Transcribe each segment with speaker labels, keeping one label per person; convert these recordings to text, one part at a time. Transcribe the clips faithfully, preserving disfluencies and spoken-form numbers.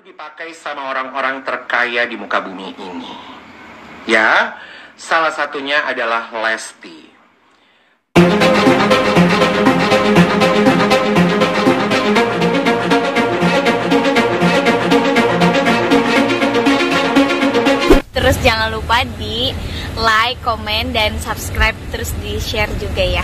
Speaker 1: Dipakai sama orang-orang terkaya di muka bumi ini. Ya, salah satunya adalah Lesti.
Speaker 2: Terus jangan lupa di like, komen, dan subscribe, terus di share juga ya.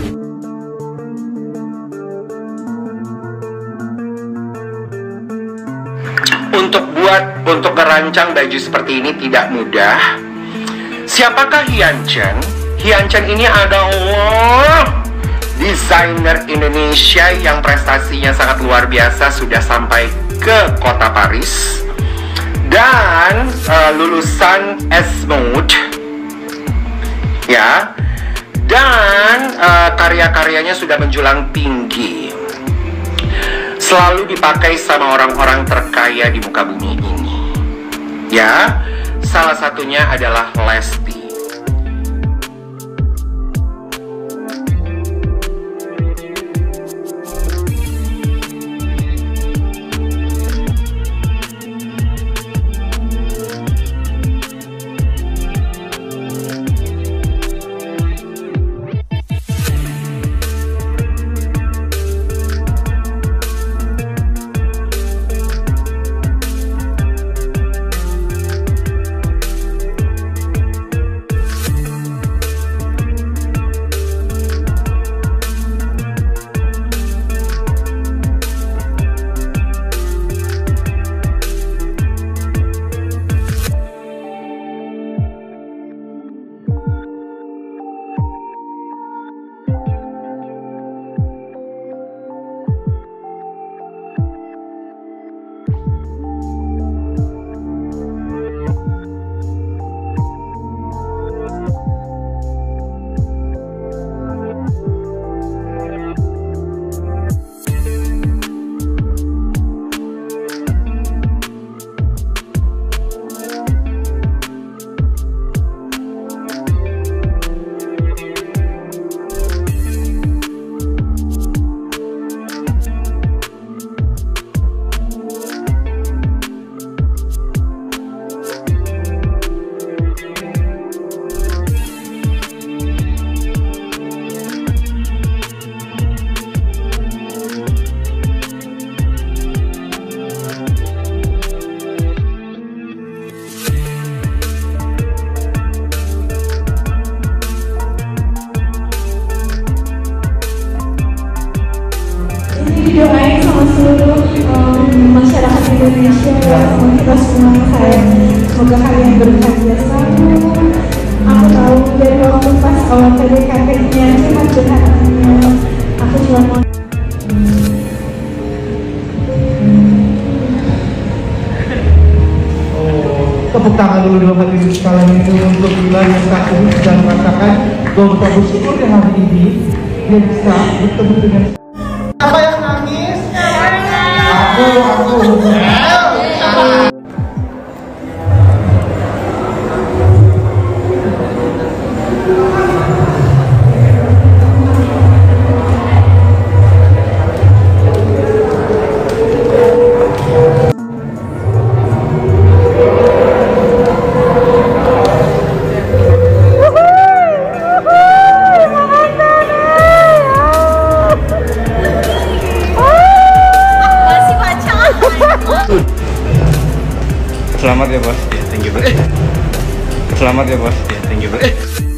Speaker 1: Untuk buat, untuk merancang baju seperti ini tidak mudah. Siapakah Hyunchen? Hyunchen ini adalah desainer Indonesia yang prestasinya sangat luar biasa, sudah sampai ke kota Paris dan uh, lulusan S-Mode, ya, dan uh, karya-karyanya sudah menjulang tinggi. Selalu dipakai sama orang-orang terkaya di muka bumi ini. Ya, salah satunya adalah Lesti.
Speaker 3: Doain sama seluruh um, masyarakat Indonesia, sama kita semua, saya semoga kalian berbahagia selalu. Aku tahu dari waktu pas awal P D K T-nya cuma curhatnya, aku cuma mau
Speaker 4: tepuk tangan dulu dua hati sekalian itu untuk Bila yang saat ini sedang merasakan bahwa bersyukur di hari ini dia bisa bertemu dengan apa yang nangis? Aku, aku.
Speaker 5: Selamat ya bos. Ya, thank you bro. Selamat ya bos. Ya, thank you bro.